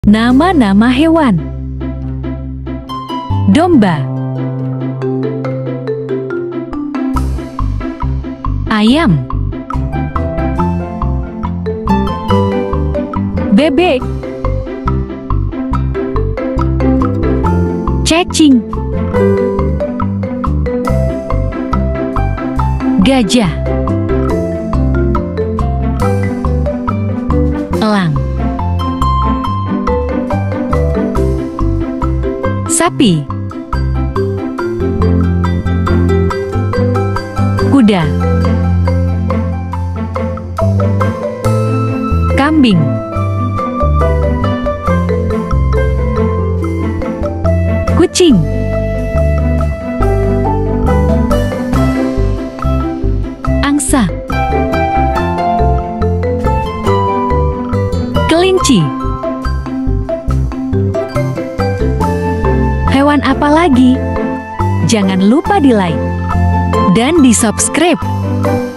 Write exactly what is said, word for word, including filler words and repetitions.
Nama-nama hewan: domba, ayam, bebek, cacing, gajah, elang, sapi, kuda, kambing, kucing, angsa, kelinci. Hewan apa lagi? Jangan lupa di like dan di subscribe.